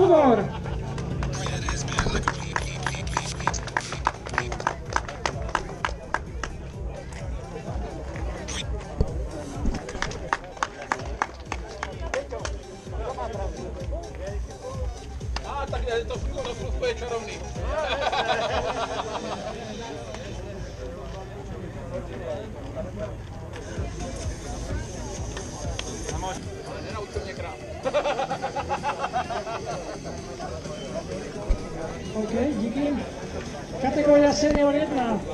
Junior. Tak to furt je čarovný. Nenaučil mě krát. OK, díky. Kategorie senior 1.